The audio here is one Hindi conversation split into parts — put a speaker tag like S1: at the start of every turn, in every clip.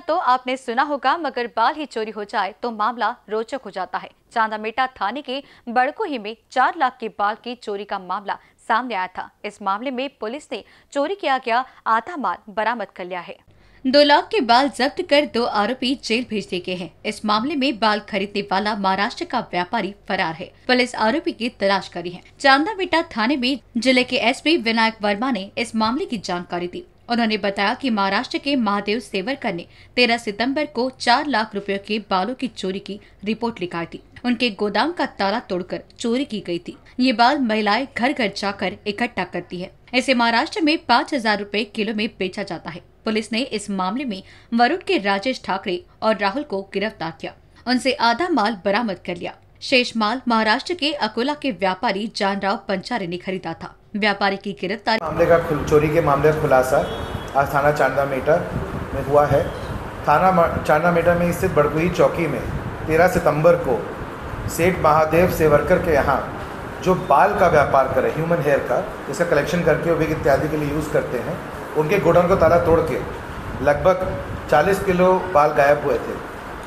S1: तो आपने सुना होगा, मगर बाल ही चोरी हो जाए तो मामला रोचक हो जाता है। चांदामेटा थाने के बड़कोही में 4 लाख के बाल की चोरी का मामला सामने आया था। इस मामले में पुलिस ने चोरी किया गया आधा माल बरामद कर लिया है। 2 लाख के बाल जब्त कर 2 आरोपी जेल भेज दिए गए हैं। इस मामले में बाल खरीदने वाला महाराष्ट्र का व्यापारी फरार है। पुलिस आरोपी की तलाश कर रही है। चांदामेटा थाने में जिले के एसपी विनायक वर्मा ने इस मामले की जानकारी दी। उन्होंने बताया कि महाराष्ट्र के महादेव सेवरकर ने 13 सितंबर को 4 लाख रुपयों के बालों की चोरी की रिपोर्ट लिखाई थी। उनके गोदाम का ताला तोड़कर चोरी की गई थी। ये बाल महिलाएं घर घर जाकर इकट्ठा करती है। इसे महाराष्ट्र में 5,000 रुपए किलो में बेचा जाता है। पुलिस ने इस मामले में वरुण के राजेश ठाकरे और राहुल को गिरफ्तार किया। उनसे आधा माल बरामद कर लिया। शेष माल महाराष्ट्र के अकोला के व्यापारी जानराव पंचारे ने खरीदा था। व्यापारी की गिरफ्तारी
S2: मामले का चोरी के मामले का खुलासा आज थाना चांदामेटा में हुआ है। थाना चांदामेटा में स्थित बड़कोही चौकी में 13 सितंबर को सेठ महादेव सेवरकर के यहाँ जो बाल का व्यापार करे, ह्यूमन हेयर का, जिसका कलेक्शन करके विग इत्यादि के लिए यूज़ करते हैं, उनके गोडाउन को ताला तोड़ के लगभग 40 किलो बाल गायब हुए थे।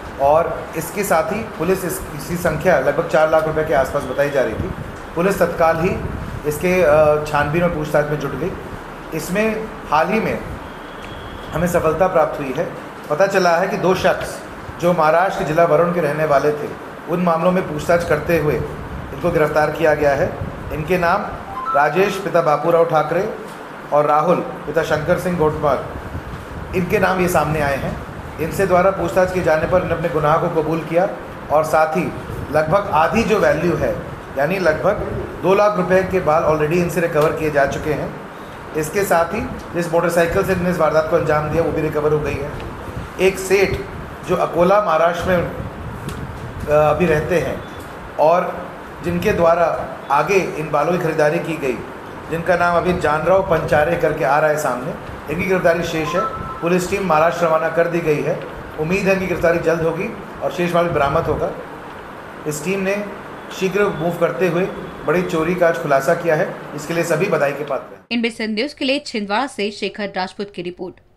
S2: और इसके साथ ही पुलिस इसकी संख्या लगभग 4 लाख रुपए के आसपास बताई जा रही थी। पुलिस तत्काल ही इसके छानबीन और पूछताछ में जुट गई। इसमें हाल ही में हमें सफलता प्राप्त हुई है। पता चला है कि 2 शख्स जो महाराष्ट्र के जिला वरुण के रहने वाले थे, उन मामलों में पूछताछ करते हुए इनको गिरफ्तार किया गया है। इनके नाम राजेश पिता बापूराव ठाकरे और राहुल पिता शंकर सिंह गोटमार, इनके नाम ये सामने आए हैं। इनसे द्वारा पूछताछ किए जाने पर इन्होंने अपने गुनाह को कबूल किया और साथ ही लगभग आधी जो वैल्यू है, यानी लगभग 2 लाख रुपए के बाल ऑलरेडी इनसे रिकवर किए जा चुके हैं। इसके साथ ही जिस मोटरसाइकिल से इन्होंने इस वारदात को अंजाम दिया वो भी रिकवर हो गई है। एक सेठ जो अकोला महाराष्ट्र में अभी रहते हैं और जिनके द्वारा आगे इन बालों की खरीदारी की गई, जिनका नाम अभी जानराव पंचारे करके आ रहा है सामने, इनकी गिरफ्तारी शेष है। पुलिस टीम महाराष्ट्र रवाना कर दी गई है। उम्मीद है कि गिरफ्तारी जल्द होगी और शेष माल बरामद होगा। इस टीम ने शीघ्र मूव करते हुए बड़ी चोरी का आज खुलासा किया है। इसके लिए सभी बधाई के पात्र हैं।
S1: इनबीसी न्यूज के लिए छिंदवाड़ा से शेखर राजपूत की रिपोर्ट।